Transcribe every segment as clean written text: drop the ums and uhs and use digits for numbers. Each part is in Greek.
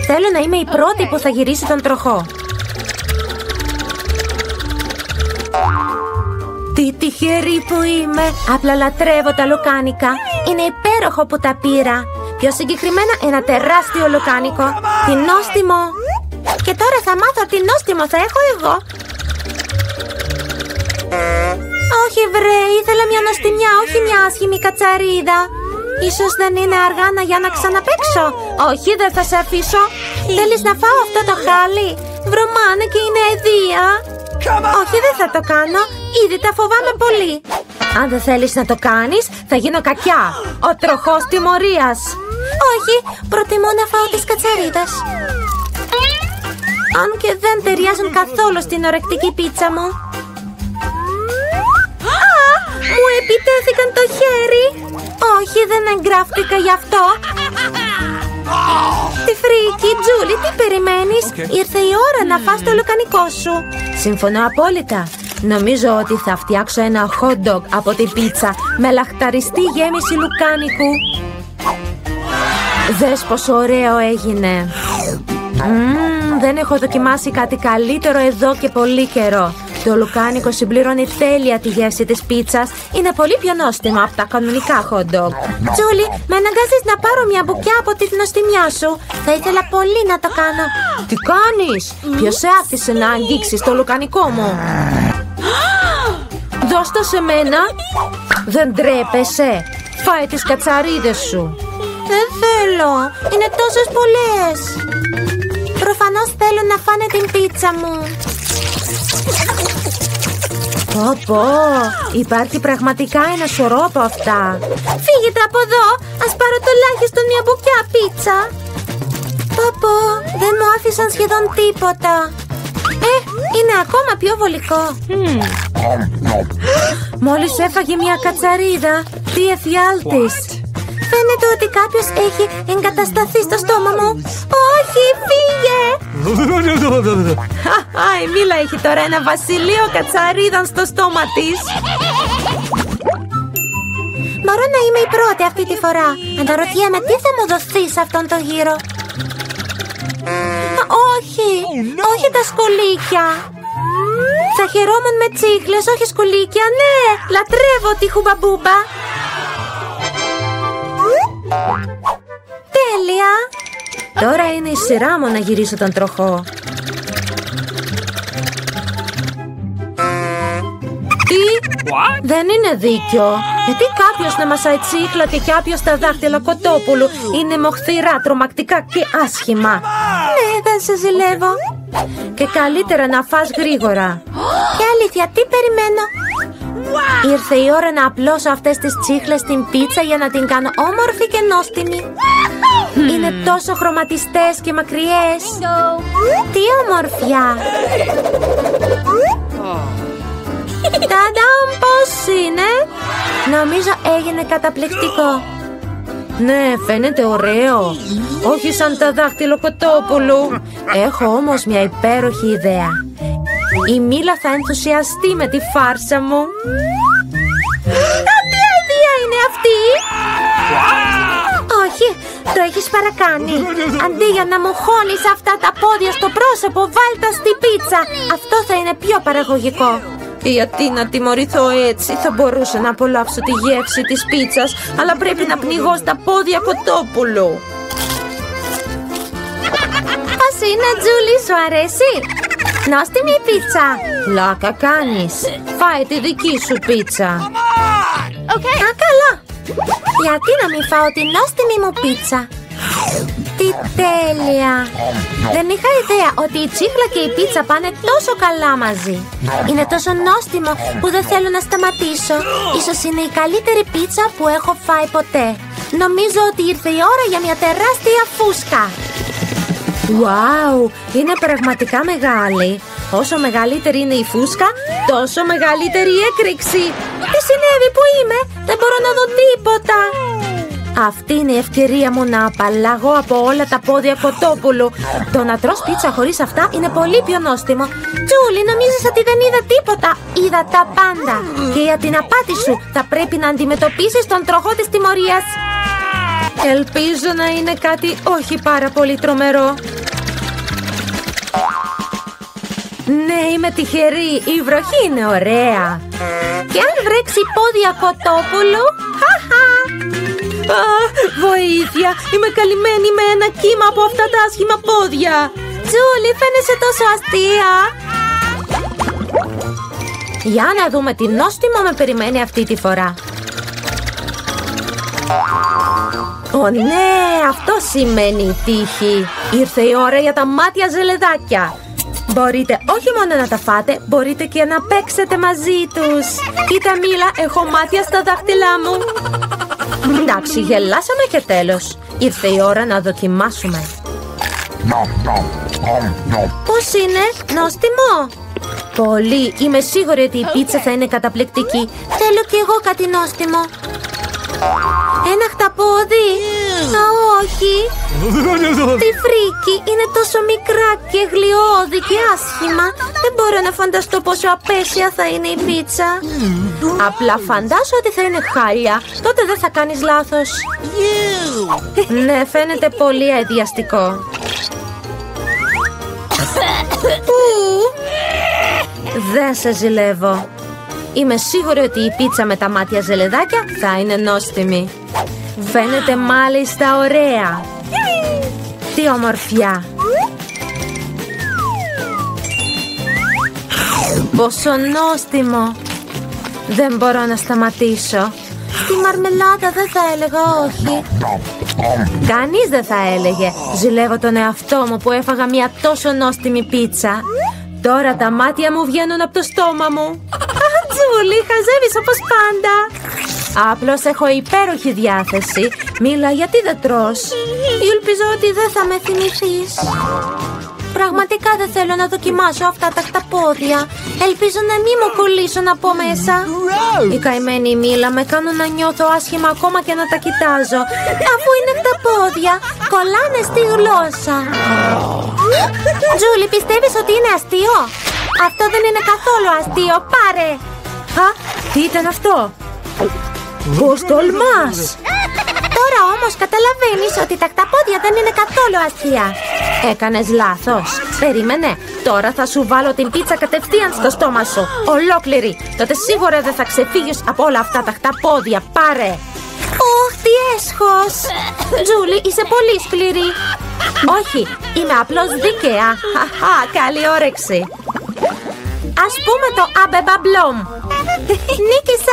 Θέλω να είμαι η πρώτη που θα γυρίσει τον τροχό. Τι τυχερή που είμαι. Απλά λατρεύω τα λουκάνικα. Είναι υπέροχο που τα πήρα. Πιο συγκεκριμένα ένα τεράστιο λουκάνικο. Τι νόστιμο. Και τώρα θα μάθω τι νόστιμο θα έχω εγώ. Όχι βρε, ήθελα μια νοστιμιά, όχι μια άσχημη κατσαρίδα. Ίσως δεν είναι αργά για να ξαναπαίξω. Όχι, δεν θα σε αφήσω. Θέλεις να φάω αυτό το χάλι? Βρωμάνε και είναι αηδία. Όχι, δεν θα το κάνω. Ήδη τα φοβάμαι πολύ. Αν δεν θέλεις να το κάνεις, θα γίνω κακιά. Ο τροχός τιμωρίας. Όχι, προτιμώ να φάω τις κατσαρίδες. Αν και δεν ταιριάζουν καθόλου στην ορεκτική πίτσα μου. Μου επιτέθηκαν το χέρι. Όχι, δεν εγγράφτηκα γι' αυτό. Τι φρίκι, Τζούλι, τι περιμένεις? Ήρθε η ώρα να φας το λουκανικό σου. Συμφωνώ απόλυτα. Νομίζω ότι θα φτιάξω ένα hot dog από την πίτσα με λαχταριστή γέμιση λουκάνικου. Δες πόσο ωραίο έγινε. Δεν έχω δοκιμάσει κάτι καλύτερο εδώ και πολύ καιρό. Το λουκάνικο συμπληρώνει τέλεια τη γεύση της πίτσας. Είναι πολύ πιο νόστιμο από τα κανονικά hot dog. Τζούλι, με αναγκάζεις να πάρω μια μπουκιά από τη νοστιμιά σου. Θα ήθελα πολύ να το κάνω. Τι κάνεις? Ποιος σε άφησε να αγγίξεις το λουκανικό μου? Δώσ' το σε μένα. Δεν τρέπεσαι. Φάε τις κατσαρίδες σου. Δεν θέλω. Είναι τόσες πολλές. Προφανώς θέλουν να φάνε την πίτσα μου. Πω, υπάρχει πραγματικά ένα σωρό από αυτά. Φύγετε από εδώ. Ας πάρω τουλάχιστον μια μπουκιά πίτσα. Πω, δεν μου άφησαν σχεδόν τίποτα. Είναι ακόμα πιο βολικό. Μόλις έφαγε μια κατσαρίδα. Τι εφιάλτης. Φαίνεται ότι κάποιος έχει εγκατασταθεί στο στόμα μου. Όχι, φύγε! Η Μίλα έχει τώρα ένα βασιλείο κατσαρίδων στο στόμα της. Μπορώ να είμαι η πρώτη αυτή τη φορά. Αναρωτιέμαι τι θα μου δοθεί σε αυτόν τον γύρο. Όχι, όχι τα σκολίκια. Θα χαιρόμουν με τσίχλες, όχι σκολίκια. Ναι, λατρεύω τη χουμπαμπούμπα. Τέλεια! Τώρα είναι η σειρά μου να γυρίσω τον τροχό. Τι? Δεν είναι δίκιο. Γιατί κάποιος να μασάει τσίχλα και κάποιος τα δάχτυλα κοτόπουλου? Είναι μοχθηρά, τρομακτικά και άσχημα. Ναι, δεν σε ζηλεύω. Και καλύτερα να φας γρήγορα. Και αλήθεια, τι περιμένω? Ήρθε η ώρα να απλώσω αυτές τις τσίχλες στην πίτσα για να την κάνω όμορφη και νόστιμη. Είναι τόσο χρωματιστές και μακριές. Τι ομορφιά! Ταντάμ, πώς είναι? Νομίζω έγινε καταπληκτικό. Ναι, φαίνεται ωραίο. Όχι σαν τα δάχτυλο κοτόπουλου. Έχω όμως μια υπέροχη ιδέα. Η Μίλα θα ενθουσιαστεί με τη φάρσα μου. Τι ιδέα είναι αυτή? Όχι, το έχεις παρακάνει. Αντί για να μου χώνεις αυτά τα πόδια στο πρόσωπο, βάλτα στη πίτσα. Αυτό θα είναι πιο παραγωγικό. Γιατί να τιμωρηθώ έτσι? Θα μπορούσα να απολαύσω τη γεύση της πίτσας, αλλά πρέπει να πνιγώ στα πόδια κοτόπουλου. Πώς είναι, Τζούλι, σου αρέσει? Νόστιμη η πίτσα. Πλάκα κάνεις. Φάε τη δική σου πίτσα. Α, καλά. Γιατί να μην φάω τη νόστιμη μου πίτσα? Τι τέλεια. Δεν είχα ιδέα ότι η τσίχλα και η πίτσα πάνε τόσο καλά μαζί. Είναι τόσο νόστιμο που δεν θέλω να σταματήσω. Ίσως είναι η καλύτερη πίτσα που έχω φάει ποτέ. Νομίζω ότι ήρθε η ώρα για μια τεράστια φούσκα. Wow, είναι πραγματικά μεγάλη. Όσο μεγαλύτερη είναι η φούσκα, τόσο μεγαλύτερη η έκρηξη. Τι συνέβη, που είμαι? Δεν μπορώ να δω τίποτα. Αυτή είναι η ευκαιρία μου να απαλλαγώ από όλα τα πόδια κοτόπουλου. Το να τρως πίτσα χωρίς αυτά είναι πολύ πιο νόστιμο. Τζούλι, νομίζεις ότι δεν είδα τίποτα? Είδα τα πάντα. Και για την απάτη σου θα πρέπει να αντιμετωπίσεις τον τροχό της τιμωρίας. Ελπίζω να είναι κάτι όχι πάρα πολύ τρομερό. Ναι, είμαι τυχερή. Η βροχή είναι ωραία. Και αν βρέξει πόδια κοτόπουλου... Βοήθεια! Είμαι καλυμμένη με ένα κύμα από αυτά τα άσχημα πόδια. Τζούλι, φαίνεσαι τόσο αστεία. Για να δούμε τι νόστιμο με περιμένει αυτή τη φορά. Ω ναι, αυτό σημαίνει τύχη. Ήρθε η ώρα για τα μάτια ζελεδάκια. Μπορείτε όχι μόνο να τα φάτε, μπορείτε και να παίξετε μαζί τους. Κοίτα Μίλα, έχω μάτια στα δάχτυλά μου. Εντάξει, γελάσαμε και τέλος. Ήρθε η ώρα να δοκιμάσουμε. Πώς είναι, νόστιμο? Πολύ, είμαι σίγουρη ότι η πίτσα θα είναι καταπληκτική. Θέλω κι εγώ κάτι νόστιμο. Ένα χταπόδι. Α, όχι. Τι φρίκι, είναι τόσο μικρά και γλιώδη και άσχημα. Δεν μπορώ να φανταστώ πόσο απέσια θα είναι η πίτσα. Απλά φαντάσου ότι θα είναι χάλια. Τότε δεν θα κάνεις λάθος. Ναι, φαίνεται πολύ αειδιαστικό. Δεν σε ζηλεύω. Είμαι σίγουρη ότι η πίτσα με τα μάτια ζελεδάκια θα είναι νόστιμη. Φαίνεται μάλιστα ωραία. Τι ομορφιά. Πόσο νόστιμο. Δεν μπορώ να σταματήσω. Τη μαρμελάδα δεν θα έλεγα όχι. Κανείς δεν θα έλεγε. Ζηλεύω τον εαυτό μου που έφαγα μια τόσο νόστιμη πίτσα. Τώρα τα μάτια μου βγαίνουν από το στόμα μου. Τζούλι, χαζεύεις όπως πάντα. Απλώς έχω υπέροχη διάθεση. Μίλα, γιατί δεν τρως? Ελπίζω ότι δεν θα με θυμηθείς. Πραγματικά δεν θέλω να δοκιμάσω αυτά τα χταπόδια. Ελπίζω να μην μου κολλήσουν από μέσα. Οι καημένοι Μίλα με κάνουν να νιώθω άσχημα ακόμα και να τα κοιτάζω. Αφού είναι χταπόδια, κολλάνε στη γλώσσα. Τζούλι, πιστεύεις ότι είναι αστείο? Αυτό δεν είναι καθόλου αστείο, πάρε. Τι ήταν αυτό? Πώς τολμάς? Τώρα όμως καταλαβαίνεις ότι τα χταπόδια δεν είναι καθόλου αστεία. Έκανες λάθος. Περίμενε. Τώρα θα σου βάλω την πίτσα κατευθείαν στο στόμα σου. Ολόκληρη. Τότε σίγουρα δεν θα ξεφύγεις από όλα αυτά τα χταπόδια. Πάρε. Ωχ, τι έσχος. Τζούλι, είσαι πολύ σκληρή. Όχι, είμαι απλώς δίκαια. Χαχα, καλή όρεξη. Ας πούμε το αμπεμπαμπλόμ. Νίκησα.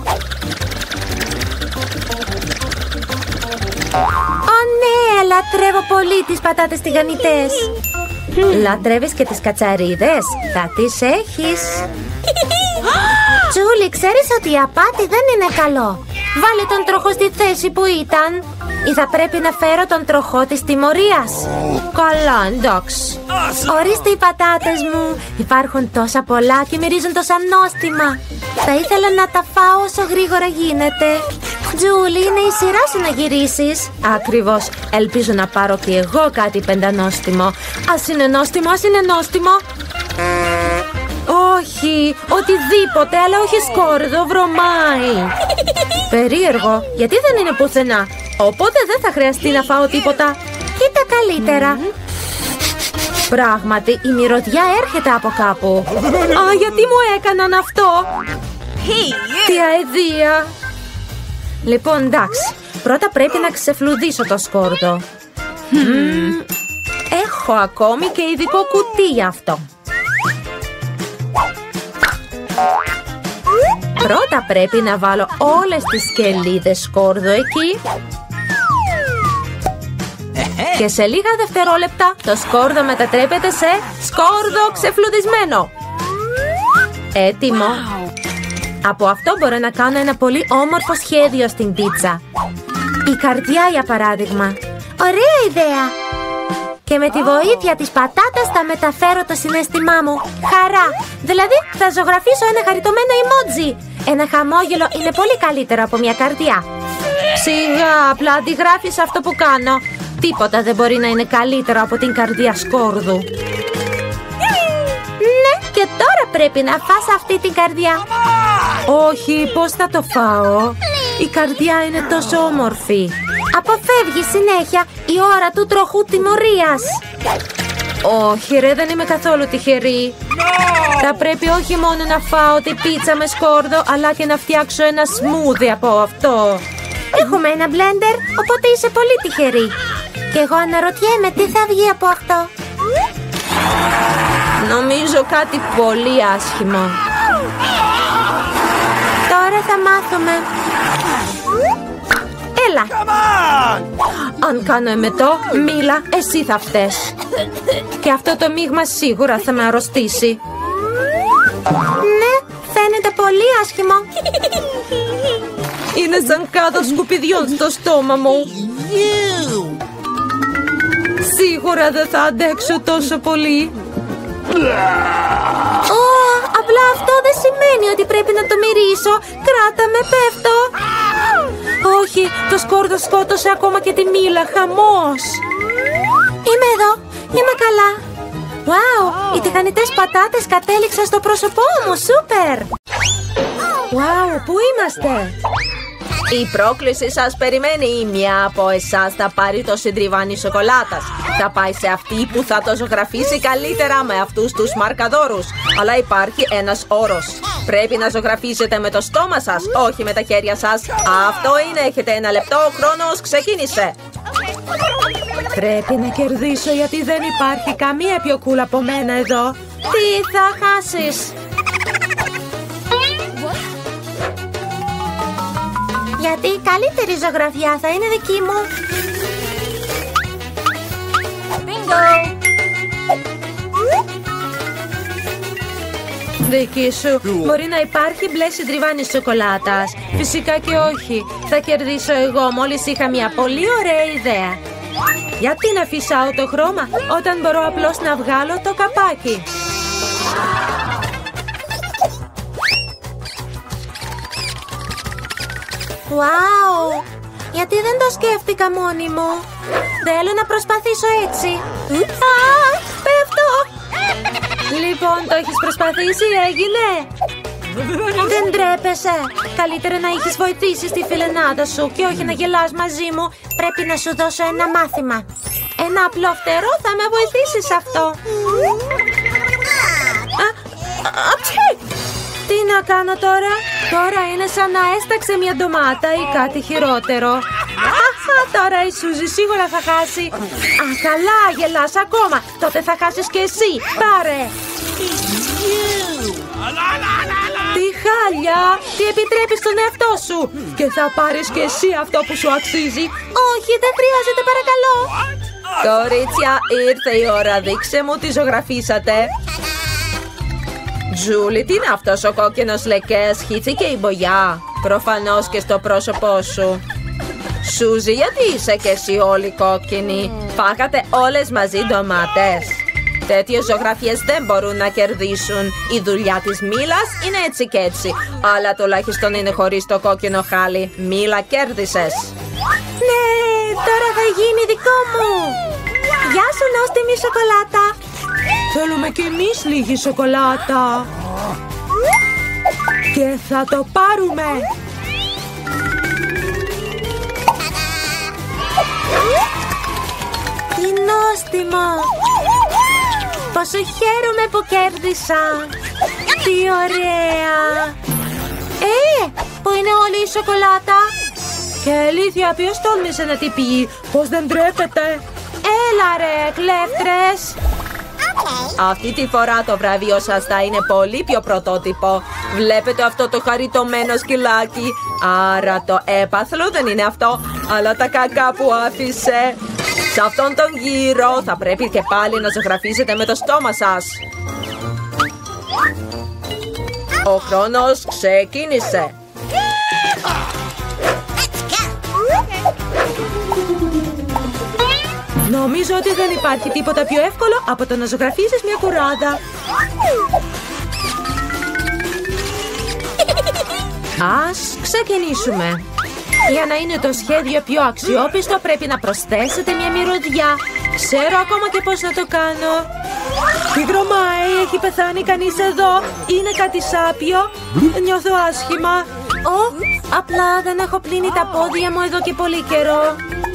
Ω ναι, λατρεύω πολύ τις πατάτες τηγανιτές. Λατρεύεις και τις κατσαρίδες? Θα τις έχεις. Τζούλι, ξέρεις ότι η απάτη δεν είναι καλό. Βάλε τον τροχό στη θέση που ήταν. Ή θα πρέπει να φέρω τον τροχό της τιμωρίας? Καλά, εντάξει. Ορίστε οι πατάτες μου. Υπάρχουν τόσα πολλά και μυρίζουν τόσα νόστιμα. Θα ήθελα να τα φάω όσο γρήγορα γίνεται. Τζούλι, είναι η σειρά σου να γυρίσεις. Ακριβώς. Ελπίζω να πάρω και εγώ κάτι πεντανόστιμο. Ας είναι νόστιμο, ας είναι νόστιμο. Όχι, οτιδήποτε, αλλά όχι σκόρδο, βρωμάει. Περίεργο, γιατί δεν είναι πουθενά. Οπότε δεν θα χρειαστεί να φάω τίποτα. Κοίτα καλύτερα. Πράγματι, η μυρωδιά έρχεται από κάπου. Α, γιατί μου έκαναν αυτό? Τι αηδία. Λοιπόν, εντάξει. Πρώτα πρέπει να ξεφλουδίσω το σκόρδο. Έχω ακόμη και ειδικό κουτί γι' αυτό. Πρώτα πρέπει να βάλω όλες τις σκελίδες σκόρδο εκεί. Και σε λίγα δευτερόλεπτα το σκόρδο μετατρέπεται σε σκόρδο ξεφλουδισμένο. Έτοιμο. Από αυτό μπορώ να κάνω ένα πολύ όμορφο σχέδιο στην πίτσα. Η καρδιά, για παράδειγμα. Ωραία ιδέα! Και με τη βοήθεια της πατάτας θα μεταφέρω το συναίσθημά μου. Χαρά! Δηλαδή θα ζωγραφίσω ένα χαριτωμένο emoji. Ένα χαμόγελο είναι πολύ καλύτερο από μια καρδιά. Σιγά, απλά αντιγράφεις αυτό που κάνω. Τίποτα δεν μπορεί να είναι καλύτερο από την καρδιά σκόρδου. Ναι, και τώρα πρέπει να φας αυτή την καρδιά. Όχι, πώς θα το φάω? Η καρδιά είναι τόσο όμορφη. Αποφεύγει συνέχεια η ώρα του τροχού τιμωρίας. Όχι ρε, δεν είμαι καθόλου τυχερή. Θα πρέπει όχι μόνο να φάω τη πίτσα με σκόρδο, αλλά και να φτιάξω ένα σμούδι από αυτό. Έχουμε ένα μπλέντερ, οπότε είσαι πολύ τυχερή. Και εγώ αναρωτιέμαι τι θα βγει από αυτό. Νομίζω κάτι πολύ άσχημο. Τώρα θα μάθουμε. Έλα. Αν κάνω εμετό, Μίλα, εσύ θα φταίς. Και αυτό το μείγμα σίγουρα θα με αρρωστήσει. Ναι, φαίνεται πολύ άσχημο. Είναι σαν κάδο σκουπιδιών στο στόμα μου. Σίγουρα δεν θα αντέξω τόσο πολύ. Απλά αυτό δεν σημαίνει ότι πρέπει να το μυρίσω. Κράτα με, πέφτω. Όχι, το σκόρδο σκότωσε ακόμα και τη Μίλα. Χαμός. Είμαι εδώ, είμαι καλά. Wow, οι τηγανιτές πατάτες κατέληξαν στο πρόσωπό μου. Σούπερ. Wow, πού είμαστε? Η πρόκληση σας περιμένει. Μια από εσάς θα πάρει το συντριβάνι σοκολάτας. Θα πάει σε αυτή που θα το ζωγραφίσει καλύτερα με αυτούς τους μαρκαδόρους. Αλλά υπάρχει ένας όρος. Πρέπει να ζωγραφίσετε με το στόμα σας, όχι με τα χέρια σας. Αυτό είναι, έχετε 1 λεπτό, ο χρόνος ξεκίνησε. Πρέπει να κερδίσω γιατί δεν υπάρχει καμία πιο cool από μένα εδώ. Τι θα χάσεις? Γιατί η καλύτερη ζωγραφιά θα είναι δική μου. Bingo! Δική σου. Μπορεί να υπάρχει μπλε συντριβάνι σοκολάτας. Φυσικά και όχι. Θα κερδίσω εγώ μόλις είχα μια πολύ ωραία ιδέα. Γιατί να φυσάω το χρώμα όταν μπορώ απλώς να βγάλω το καπάκι? Wow! Γιατί δεν το σκέφτηκα μόνη μου. Θέλω να προσπαθήσω έτσι. Πέφτω! Λοιπόν, το έχεις προσπαθήσει, έγινε? Δεν τρέπεσαι. Καλύτερα να έχεις βοηθήσει στη φιλενάδα σου και όχι να γελάς μαζί μου. Πρέπει να σου δώσω ένα μάθημα. Ένα απλό φτερό θα με βοηθήσει σε αυτό. Τι να κάνω τώρα? Τώρα είναι σαν να έσταξε μια ντομάτα ή κάτι χειρότερο. Τώρα η Σούζη σίγουρα θα χάσει. Καλά, γελάς ακόμα. Τότε θα χάσεις και εσύ. Πάρε. Τι χάλια. Τι επιτρέπεις στον εαυτό σου? Και θα πάρεις και εσύ αυτό που σου αξίζει. Όχι, δεν χρειάζεται, παρακαλώ. Κορίτσια, ήρθε η ώρα. Δείξε μου τι ζωγραφίσατε. Τζούλη, τι είναι αυτός ο κόκκινος λεκές? Χύθηκε η μπογιά. Προφανώς και στο πρόσωπό σου. Σούζη, γιατί είσαι και εσύ όλοι κόκκινοι? Φάγατε όλες μαζί ντομάτες. Τέτοιες ζωγραφιές δεν μπορούν να κερδίσουν. Η δουλειά της Μίλας είναι έτσι και έτσι. Αλλά τουλάχιστον είναι χωρίς το κόκκινο χάλι. Μίλα, κέρδισες. Ναι, τώρα θα γίνει δικό μου. Γεια σου, νόστιμη σοκολάτα. Θέλουμε κι εμείς λίγη σοκολάτα. Και θα το πάρουμε. Τι νόστιμο. Πόσο χαίρομαι που κέρδισα. Τι ωραία. Πού είναι όλη η σοκολάτα? Και αλήθεια, ποιος τόλμησε να την πει? Πως δεν τρέπεται? Έλα ρε, κλέφτρες. Αυτή τη φορά το βραβείο σας θα είναι πολύ πιο πρωτότυπο. Βλέπετε αυτό το χαριτωμένο σκυλάκι? Άρα το έπαθλο δεν είναι αυτό, αλλά τα κακά που άφησε. Σε αυτόν τον γύρο θα πρέπει και πάλι να ζωγραφίσετε με το στόμα σας. Ο χρόνος ξεκίνησε. Νομίζω ότι δεν υπάρχει τίποτα πιο εύκολο από το να ζωγραφίσεις μια κουράδα. Ας ξεκινήσουμε. Για να είναι το σχέδιο πιο αξιόπιστο πρέπει να προσθέσετε μια μυρωδιά. Ξέρω ακόμα και πώς να το κάνω. Τι βρωμάει, έχει πεθάνει κανείς εδώ? Είναι κάτι σάπιο? Νιώθω άσχημα. Απλά δεν έχω πλύνει τα πόδια μου εδώ και πολύ καιρό.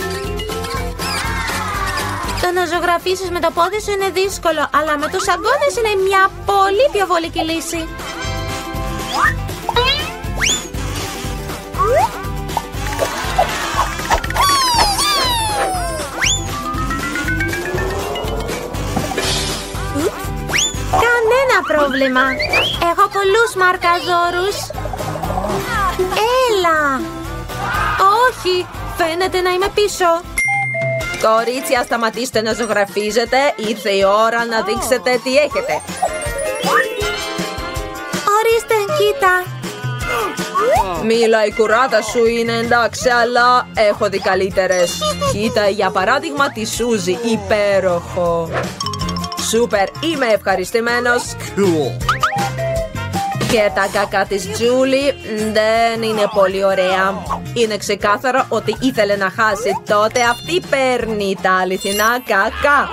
Το να ζωγραφίσεις με το πόδι σου είναι δύσκολο, αλλά με τους αγκώνες είναι μια πολύ πιο βολική λύση. Κανένα πρόβλημα. Έχω πολλούς μαρκαδόρους. Έλα. Όχι, φαίνεται να είμαι πίσω. Κορίτσια, σταματήστε να ζωγραφίζετε. Ήρθε η ώρα να δείξετε τι έχετε. Ορίστε, κοίτα. Μίλα, η κουράδα σου είναι εντάξει, αλλά έχω δει καλύτερες. Κοίτα, για παράδειγμα, τη Σούζη. Υπέροχο. Σούπερ, είμαι ευχαριστημένος. Και τα κακά της Τζούλη δεν είναι πολύ ωραία. Είναι ξεκάθαρο ότι ήθελε να χάσει, τότε αυτή παίρνει τα αληθινά κακά.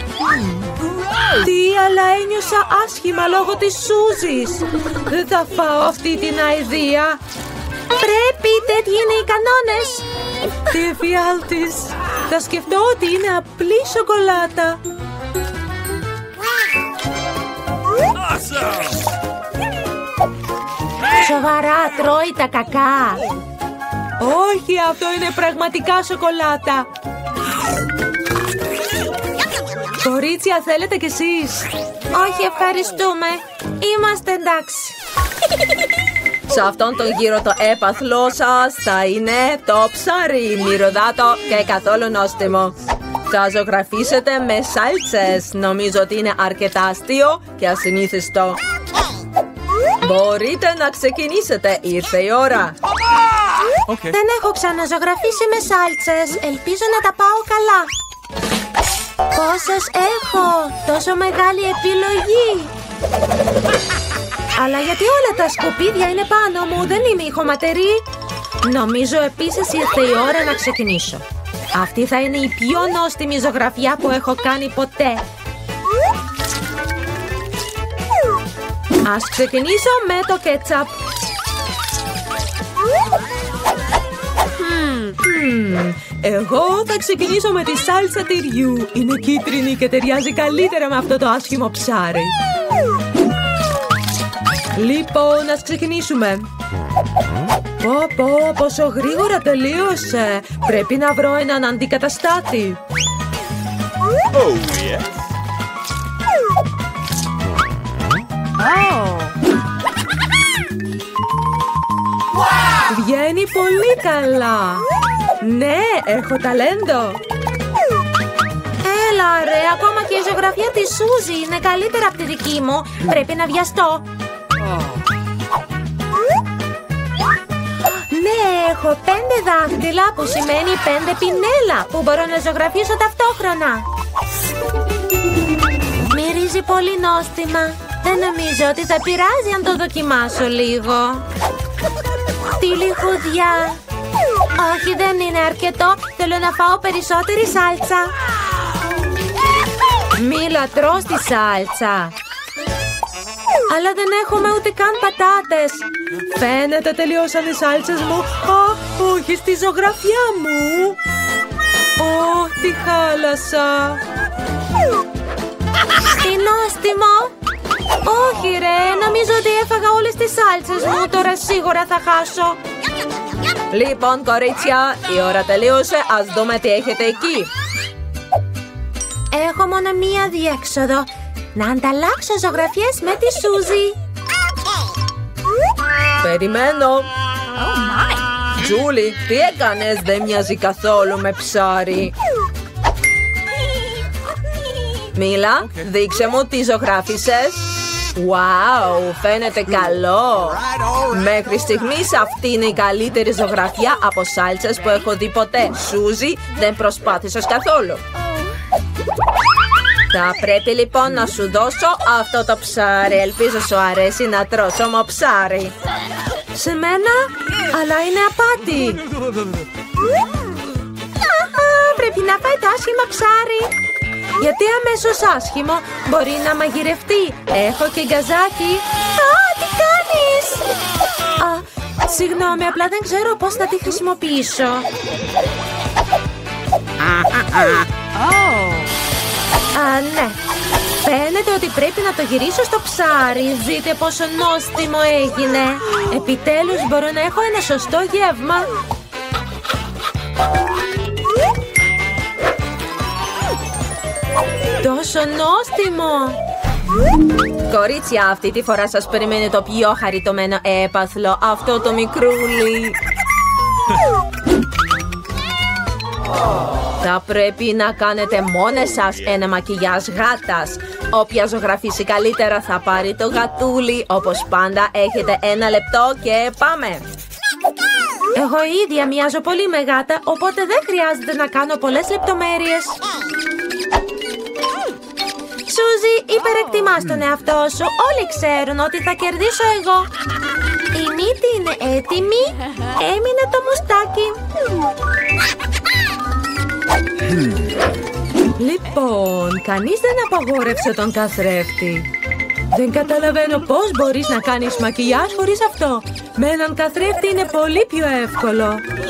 Τι, αλλά ένιωσα άσχημα λόγω της Σούζης. Δεν θα φάω αυτή την αηδία. Πρέπει, τέτοιοι είναι οι κανόνες. Τι εφιάλτης. Θα σκεφτώ ότι είναι απλή σοκολάτα. Σοβαρά, τρώει τα κακά. Όχι, αυτό είναι πραγματικά σοκολάτα. Κορίτσια, θέλετε κι εσείς? Όχι, ευχαριστούμε. Είμαστε εντάξει. Σε αυτόν τον γύρο το έπαθλό σας θα είναι το ψάρι, μυρωδάτο και καθόλου νόστιμο. Θα ζωγραφίσετε με σάλτσες. Νομίζω ότι είναι αρκετά αστείο και ασυνήθιστο. Μπορείτε να ξεκινήσετε, ήρθε η ώρα. Δεν έχω ξαναζωγραφίσει με σάλτσες. Ελπίζω να τα πάω καλά. Πόσες έχω, τόσο μεγάλη επιλογή. Αλλά γιατί όλα τα σκουπίδια είναι πάνω μου, δεν είμαι η χωματερή. Νομίζω επίσης ήρθε η ώρα να ξεκινήσω. Αυτή θα είναι η πιο νόστιμη ζωγραφιά που έχω κάνει ποτέ. Ας ξεκινήσω με το κέτσαπ. Εγώ θα ξεκινήσω με τη σάλτσα τυριού. Είναι κίτρινη και ταιριάζει καλύτερα με αυτό το άσχημο ψάρι. Λοιπόν, ας ξεκινήσουμε. Πω, πόσο γρήγορα τελείωσε. Πρέπει να βρω έναν αντικαταστάτη. Βγαίνει πολύ καλά. Ναι, έχω ταλέντο. Έλα ρε, ακόμα και η ζωγραφιά της Σούζη είναι καλύτερα από τη δική μου. Πρέπει να βιαστώ. Ναι, έχω 5 δάχτυλα που σημαίνει 5 πινέλα που μπορώ να ζωγραφίσω ταυτόχρονα. Μυρίζει πολύ νόστιμα. Δεν νομίζω ότι θα πειράζει αν το δοκιμάσω λίγο. Τι λιχουδιά. Όχι, δεν είναι αρκετό. Θέλω να φάω περισσότερη σάλτσα. Μη λατρώ στη σάλτσα. Αλλά δεν έχουμε ούτε καν πατάτες. Φαίνεται τελειώσαν οι σάλτσες μου. Όχι, στη ζωγραφιά μου. Τι χάλασα. Τι νόστιμο. Όχι ρε, νομίζω ότι έφαγα όλες τις σάλτσες μου. Τώρα σίγουρα θα χάσω. Λοιπόν, κορίτσια, η ώρα τελείωσε. Ας δούμε τι έχετε εκεί. Έχω μόνο μία διέξοδο. Να ανταλλάξω ζωγραφιές με τη Σούζη. Περιμένω. Τζούλη, τι έκανες? Δεν μοιάζει καθόλου με ψάρι. Μίλα, δείξε μου τι ζωγράφισες. Wow, φαίνεται καλό. Μέχρι στιγμής αυτή είναι η καλύτερη ζωγραφιά από σάλτσες που έχω δει ποτέ. Σούζη, δεν προσπάθησες καθόλου. Θα πρέπει λοιπόν να σου δώσω αυτό το ψάρι. Ελπίζω σου αρέσει να τρως όμο ψάρι. Σε μένα, αλλά είναι απάτη. Πρέπει να φάει το άσχημο ψάρι. Γιατί αμέσως άσχημο μπορεί να μαγειρευτεί. Έχω και γκαζάκι. Τι κάνεις? Συγγνώμη, απλά δεν ξέρω πώς θα τη χρησιμοποιήσω. Ναι. Φαίνεται ότι πρέπει να το γυρίσω στο ψάρι. Δείτε πόσο νόστιμο έγινε. Επιτέλους μπορώ να έχω ένα σωστό γεύμα. Τόσο νόστιμο. Κορίτσια, αυτή τη φορά σας περιμένει το πιο χαριτωμένο έπαθλο, αυτό το μικρούλι. Θα πρέπει να κάνετε μόνες σας ένα μακιγιάζ γάτας. Όποια ζωγραφίσει καλύτερα θα πάρει το γατούλι. Όπως πάντα έχετε 1 λεπτό και πάμε. Εγώ ίδια μοιάζω πολύ με γάτα, οπότε δεν χρειάζεται να κάνω πολλές λεπτομέρειες. Σούζι, υπερεκτιμάς τον εαυτό σου. Όλοι ξέρουν ότι θα κερδίσω εγώ. Η μύτη είναι έτοιμη. Έμεινε το μουστάκι. Λοιπόν, κανείς δεν απαγόρευσε τον καθρέφτη. Δεν καταλαβαίνω πώς μπορείς να κάνεις μακιγιάζ χωρίς αυτό. Με έναν καθρέφτη είναι πολύ πιο εύκολο.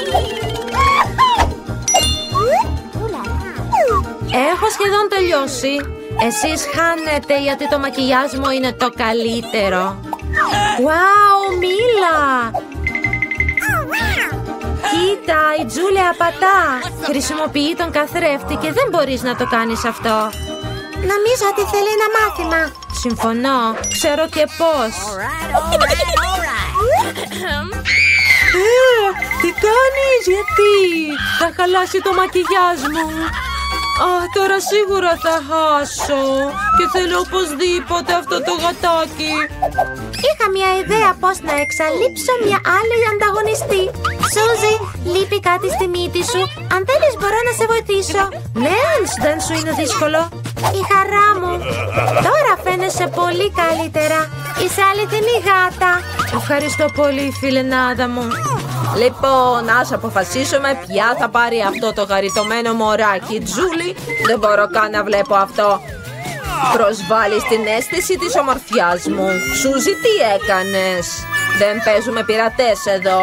Έχω σχεδόν τελειώσει. Εσείς χάνετε γιατί το μακιγιάζ μου είναι το καλύτερο. Wow, Μίλα! Κοίτα, η Τζούλια απατά. Χρησιμοποιεί τον καθρέφτη και δεν μπορείς να το κάνεις αυτό. Νομίζω ότι θέλει ένα μάθημα. Συμφωνώ, ξέρω και πώς. Τι κάνεις, γιατί? Θα χαλάσει το μακιγιάζ μου. Τώρα σίγουρα θα χάσω. Και θέλω οπωσδήποτε αυτό το γατάκι. Είχα μια ιδέα πώς να εξαλείψω μια άλλη ανταγωνιστή. Σούζι, λείπει κάτι στη μύτη σου. Αν θέλεις μπορώ να σε βοηθήσω. Ναι, αν δεν σου είναι δύσκολο. Η χαρά μου. Τώρα φαίνεσαι πολύ καλύτερα. Είσαι αληθινή γάτα. Ευχαριστώ πολύ, φιλενάδα μου. Λοιπόν, ας αποφασίσουμε ποια θα πάρει αυτό το χαριτωμένο μωράκι. Τζούλι, δεν μπορώ καν να βλέπω αυτό. Προσβάλλεις την αίσθηση της ομορφιάς μου. Σούζι, τι έκανες? Δεν παίζουμε πειρατές εδώ.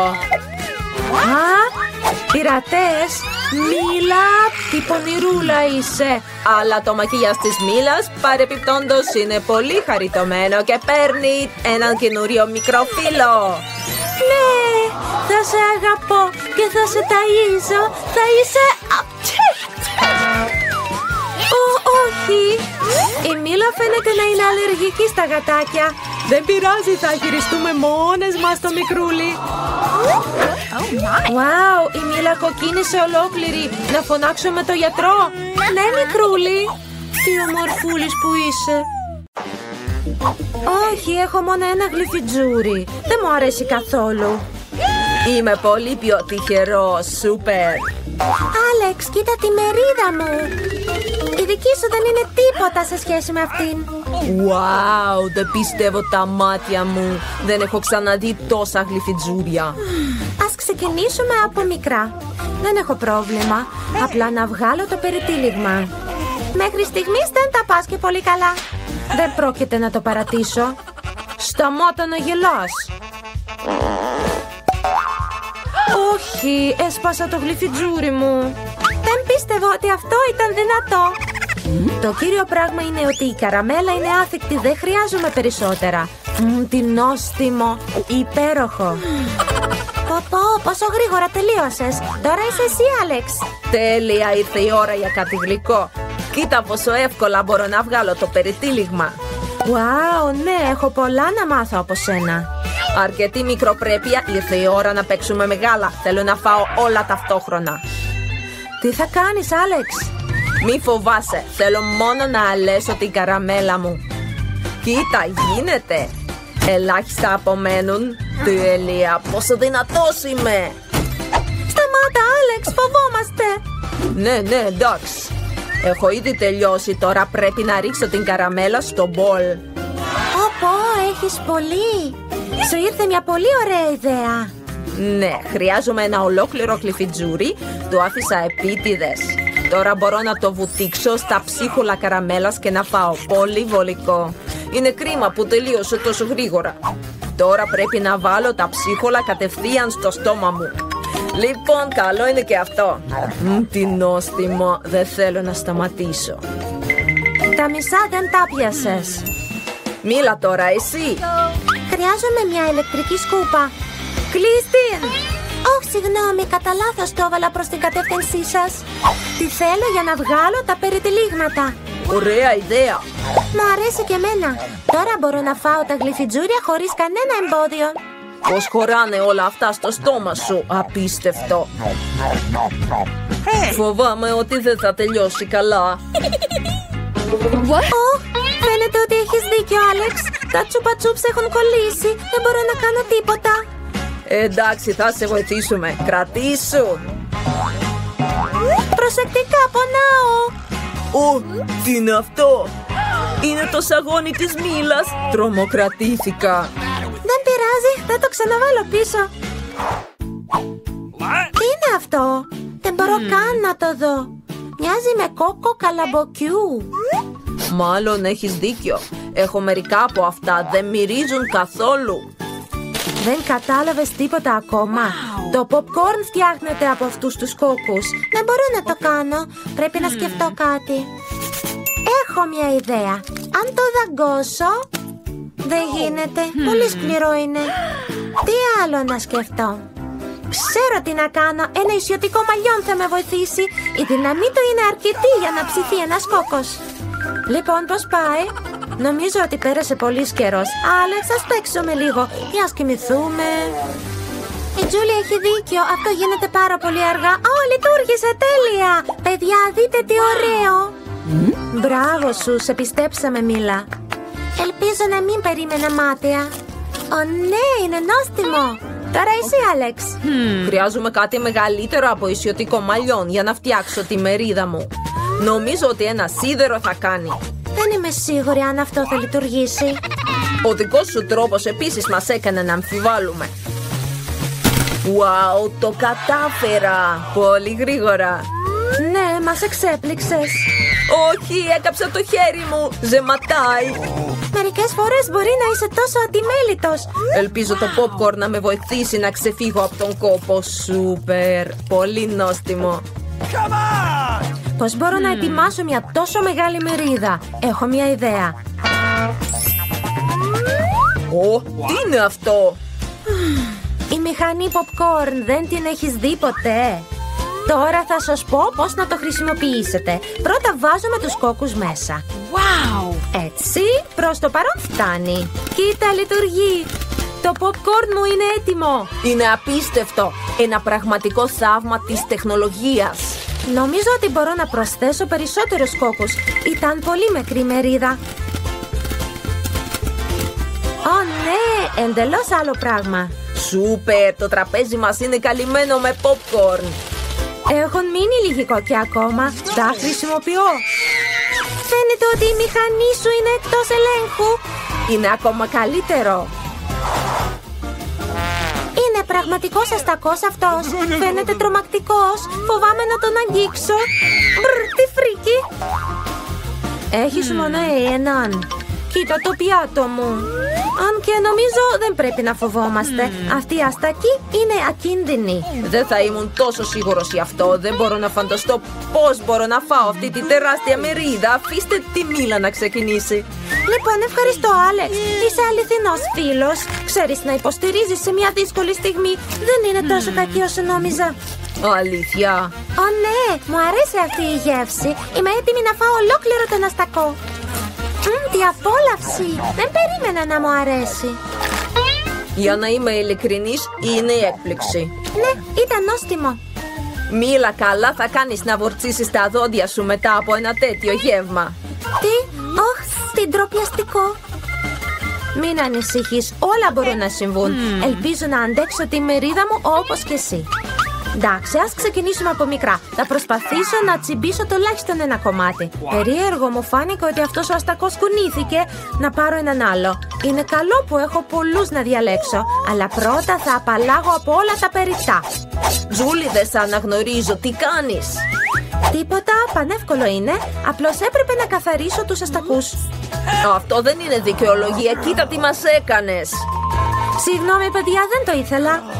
Πειρατές? Μίλα, τι πονηρούλα είσαι. Αλλά το μακιγιάζ της Μίλας παρεπιπτόντως είναι πολύ χαριτωμένο και παίρνει έναν καινούριο μικρό φίλο. Ναι, θα σε αγαπώ και θα σε ταΐζω. Θα είσαι... όχι. Η Μίλα φαίνεται να είναι αλλεργική στα γατάκια. Δεν πειράζει, θα χειριστούμε μόνες μας το μικρούλι. Wow, η Μίλα κοκκίνησε ολόκληρη. Να φωνάξουμε το γιατρό. Ναι, μικρούλι. Τι ομορφούλης που είσαι. Όχι, έχω μόνο ένα γλυφιτζούρι. Δεν μου αρέσει καθόλου. Είμαι πολύ πιο τυχερός, σούπερ. Άλεξ, κοίτα τη μερίδα μου. Η δική σου δεν είναι τίποτα σε σχέση με αυτήν. Wow, δεν πιστεύω τα μάτια μου. Δεν έχω ξαναδεί τόσα γλυφιτζούρια. Ας ξεκινήσουμε από μικρά. Δεν έχω πρόβλημα. Απλά να βγάλω το περιτύλιγμα. Μέχρι στιγμής δεν τα πας και πολύ καλά. Δεν πρόκειται να το παρατήσω. Σταμάτα να γελάς. Όχι, έσπασα το γλυφιτζούρι μου. Δεν πίστευα ότι αυτό ήταν δυνατό. Το κύριο πράγμα είναι ότι η καραμέλα είναι άθικτη. Δεν χρειάζομαι περισσότερα. Τι νόστιμο, υπέροχο. Πω, πόσο γρήγορα τελείωσες. Τώρα είσαι εσύ, Άλεξ. Τέλεια, ήρθε η ώρα για κάτι γλυκό. Κοίτα πόσο εύκολα μπορώ να βγάλω το περιτύλιγμα. Wow, ναι, έχω πολλά να μάθω από σένα. Αρκετή μικροπρέπεια, ήρθε η ώρα να παίξουμε μεγάλα. Θέλω να φάω όλα ταυτόχρονα. Τι θα κάνεις, Άλεξ? Μη φοβάσαι, θέλω μόνο να αλέσω την καραμέλα μου. Κοίτα, γίνεται. Ελάχιστα απομένουν. Τέλεια, πόσο δυνατός είμαι. Σταμάτα, Άλεξ, φοβόμαστε. Ναι, εντάξει. Έχω ήδη τελειώσει, τώρα πρέπει να ρίξω την καραμέλα στο μπολ. Πω, έχεις πολύ. Σου ήρθε μια πολύ ωραία ιδέα. Ναι, χρειάζομαι ένα ολόκληρο γλυφιτζούρι. Το άφησα επίτηδες. Τώρα μπορώ να το βουτήξω στα ψίχουλα καραμέλας και να φάω. Πολύ βολικό. Είναι κρίμα που τελείωσε τόσο γρήγορα. Τώρα πρέπει να βάλω τα ψίχουλα κατευθείαν στο στόμα μου. Λοιπόν, καλό είναι και αυτό. Τι νόστιμο, δεν θέλω να σταματήσω. Τα μισά δεν τα πιάσες. Μίλα τώρα, εσύ. Χρειάζομαι μια ηλεκτρική σκούπα. Κλείστην! Συγγνώμη, κατά λάθος το έβαλα προς την κατεύθυνσή σας. Τι θέλω για να βγάλω τα περιτυλίγματα. Ωραία ιδέα. Μου αρέσει και εμένα. Τώρα μπορώ να φάω τα γλυφιτζούρια χωρίς κανένα εμπόδιο. Πώς χωράνε όλα αυτά στο στόμα σου, απίστευτο. Φοβάμαι ότι δεν θα τελειώσει καλά. Φαίνεται ότι έχεις δίκιο, Άλεξ. Τα τσουπατσούψ έχουν κολλήσει. Δεν μπορώ να κάνω τίποτα. Εντάξει, θα σε βοηθήσουμε. Κρατήσου. Προσεκτικά, πονάω. Τι είναι αυτό? Είναι το σαγόνι της Μίλας. Τρομοκρατήθηκα. Δεν πειράζει, θα το ξαναβάλω πίσω. Τι είναι αυτό? Δεν μπορώ καν να το δω. Μοιάζει με κόκο καλαμποκιού. Μάλλον έχεις δίκιο. Έχω μερικά από αυτά, δεν μυρίζουν καθόλου. Δεν κατάλαβες τίποτα ακόμα? Το popcorn φτιάχνεται από αυτούς τους κόκκους. Δεν μπορώ να το κάνω. Πρέπει να σκεφτώ κάτι. Έχω μια ιδέα. Αν το δαγκώσω... Δεν γίνεται. Πολύ σκληρό είναι. Τι άλλο να σκεφτώ? Ξέρω τι να κάνω. Ένα ισιωτικό μαλλιόν θα με βοηθήσει. Η δύναμή του είναι αρκετή για να ψηθεί ένας κόκκος. Λοιπόν, πώς πάει? Νομίζω ότι πέρασε πολύς καιρός. Άλεξ, ας παίξουμε λίγο ή ας κοιμηθούμε. Η Τζούλια έχει δίκιο. Αυτό γίνεται πάρα πολύ αργά. Λειτουργήσε τέλεια. Παιδιά, δείτε τι ωραίο. Μπράβο σου, σε πιστέψαμε, Μίλα. Ελπίζω να μην περίμενα μάταια. Ναι, είναι νόστιμο. Τώρα εσύ, Άλεξ. Χρειάζομαι κάτι μεγαλύτερο από ισιωτικό μαλλιόν για να φτιάξω τη μερίδα μου. Νομίζω ότι ένα σίδερο θα κάνει. Δεν είμαι σίγουρη αν αυτό θα λειτουργήσει. Ο δικός σου τρόπος επίσης μας έκανε να αμφιβάλλουμε. Wow, το κατάφερα! Πολύ γρήγορα. Ναι, μας εξέπληξες. Όχι, έκαψα το χέρι μου. Ζεματάει. Μερικές φορές μπορεί να είσαι τόσο αντιμέλητος. Ελπίζω το popcorn να με βοηθήσει να ξεφύγω από τον κόπο. Σούπερ, πολύ νόστιμο. Πώς μπορώ να ετοιμάσω μια τόσο μεγάλη μερίδα? Έχω μια ιδέα. Τι είναι αυτό? Η μηχανή popcorn, δεν την έχεις δει ποτέ? Τώρα θα σας πω πώς να το χρησιμοποιήσετε. Πρώτα βάζουμε τους κόκκους μέσα. Wow! Έτσι, προς το παρόν φτάνει. Κοίτα, λειτουργεί. Το popcorn μου είναι έτοιμο. Είναι απίστευτο. Ένα πραγματικό θαύμα της τεχνολογίας. Νομίζω ότι μπορώ να προσθέσω περισσότερους κόκκους. Ήταν πολύ μικρή μερίδα. Ναι, εντελώς άλλο πράγμα. Σούπερ, το τραπέζι μας είναι καλυμμένο με popcorn. Έχουν μείνει λίγοι κόκκι ακόμα. Τα χρησιμοποιώ. Φαίνεται ότι η μηχανή σου είναι εκτός ελέγχου. Είναι ακόμα καλύτερο. Είναι πραγματικός αστακός αυτός. Φαίνεται τρομακτικός. Φοβάμαι να τον αγγίξω. Τι φρίκι. Έχεις μόνο έναν. Κοίτα το πιάτο μου. Αν και νομίζω δεν πρέπει να φοβόμαστε. Αυτή η αστακή είναι ακίνδυνη. Δεν θα ήμουν τόσο σίγουρος γι' αυτό. Δεν μπορώ να φανταστώ πώς μπορώ να φάω αυτή τη τεράστια μερίδα. Αφήστε τη Μίλα να ξεκινήσει. Λοιπόν, ευχαριστώ, Άλεξ. Είσαι αληθινός φίλος. Ξέρεις να υποστηρίζεις σε μια δύσκολη στιγμή. Δεν είναι τόσο κακή όσο νόμιζα. Αλήθεια? Ναι, μου αρέσει αυτή η γεύση. Είμαι έτοιμη να φάω ολόκληρο τον αστακό. Τι απόλαυση! Δεν περίμενα να μου αρέσει. Για να είμαι ειλικρινής, είναι η έκπληξη. Ναι, ήταν νόστιμο. Μίλα, καλά θα κάνεις να βουρτσίσεις τα δόντια σου μετά από ένα τέτοιο γεύμα. Τι? Τι ντροπιαστικό. Μην ανησυχείς, όλα μπορούν να συμβούν. Ελπίζω να αντέξω τη μερίδα μου όπως και εσύ. Εντάξει, ας ξεκινήσουμε από μικρά. Θα προσπαθήσω να τσιμπήσω τουλάχιστον ένα κομμάτι. Περίεργο μου φάνηκε ότι αυτός ο αστακός κουνήθηκε. Να πάρω έναν άλλο. Είναι καλό που έχω πολλούς να διαλέξω. Αλλά πρώτα θα απαλλάγω από όλα τα περιττά. Τζούλη, δεν σε αναγνωρίζω. Τι κάνεις? Τίποτα, πανεύκολο είναι. Απλώς έπρεπε να καθαρίσω τους αστακούς. Αυτό δεν είναι δικαιολογία. Κοίτα τι μας έκανες. Συγγνώμη, παιδιά, δεν το ήθελα.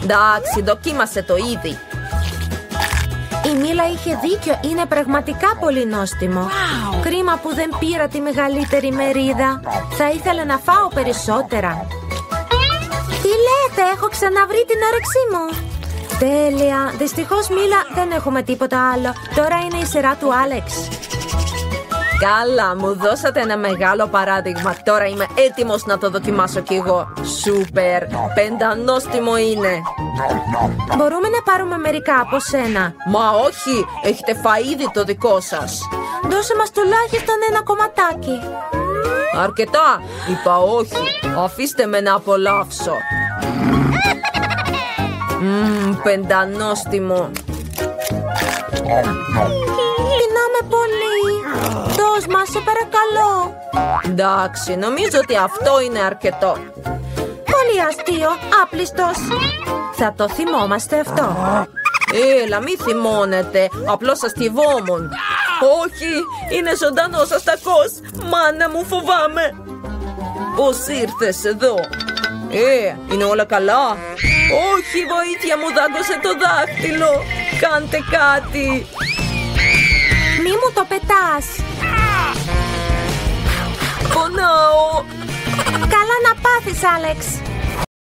Εντάξει, δοκίμασε το ήδη. Η Μίλα είχε δίκιο, είναι πραγματικά πολύ νόστιμο. Κρίμα που δεν πήρα τη μεγαλύτερη μερίδα. Θα ήθελα να φάω περισσότερα. Τι λέτε, έχω ξαναβρει την όρεξή μου. Τέλεια, δυστυχώς Μίλα δεν έχουμε τίποτα άλλο. Τώρα είναι η σειρά του Άλεξ. Καλά, μου δώσατε ένα μεγάλο παράδειγμα. Τώρα είμαι έτοιμος να το δοκιμάσω κι εγώ. Σούπερ, πεντανόστιμο είναι. Μπορούμε να πάρουμε μερικά από σένα? Μα όχι, έχετε φάει ήδη το δικό σας. Δώσε μας τουλάχιστον ένα κομματάκι. Αρκετά, είπα όχι. Αφήστε με να απολαύσω. Πεντανόστιμο. Πεινάμε πολύ. Δώσ' μας, σε παρακαλώ. Εντάξει, νομίζω ότι αυτό είναι αρκετό. Πολύ αστείο, άπλιστος. Θα το θυμόμαστε αυτό. Έλα, μη θυμώνετε. Απλώς αστειευόμουν. Όχι, είναι ζωντανός αστακός. Μάνα μου, φοβάμαι. Πώς ήρθες εδώ? Είναι όλα καλά? Όχι, βοήθεια, μου δάγκωσε το δάχτυλο. Κάντε κάτι. Μη μου το πετάς. Πονάω. Καλά να πάθεις, Άλεξ.